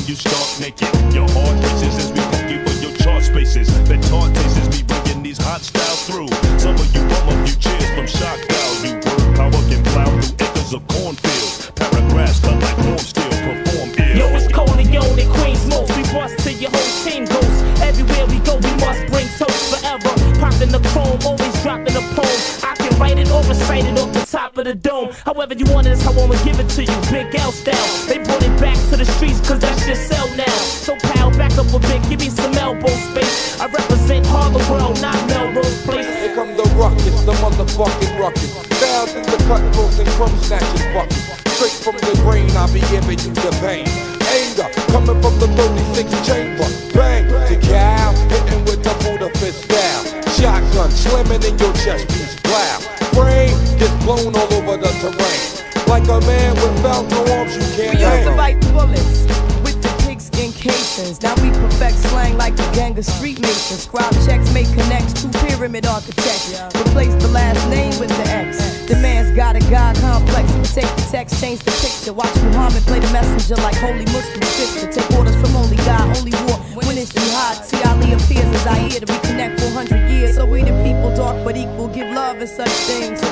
you start naked. Your heart races as we poke you for your chart spaces. That taunt faces me bringing these hot styles through. Some of you bum up, you cheers from shock value. Word power can plow through acres of cornfields. Paragraphs cut like warm steel, perform ill. Yo, it's Corleone and Queens most. We bust till your whole team goes. Everywhere we go, we must bring toast forever. Popping the chrome, always dropping a poem. I can write it or recite it off the top of the dome. However you want it, is how I'ma give it to you. Big L style. They brought it back to the streets, cause that shit sell now. So pal, back up a bit, give me some elbow space. I represent Harlem World, not Melrose Place. Here come the ruckus, the motherfucking ruckus. Found in the cutthroats and crumb snatching buckets. Straight from the grain, I'll be giving you the pain. Anger, coming from the 36 chamber. Bang, to cow, hitting with the Buddha fist style. Shotgun, slamming in your chest piece, blow. Brain gets blown all over the terrain. Like a man without no arms, you can't We used to hang. bite bullets with the pigskin casings. Now we perfect slang like a gang of street masons. Scribe checks, make connects, two pyramid architects. Replace the last name with the X. The man's got a God complex. We take the text, change the picture. Watch Muhammad play the messenger like holy Muslim scripture. Take orders from only God, only war when it's jihad. See Ali appears as I hear to reconnect 400 years. So we the people, dark but equal, give love and such things.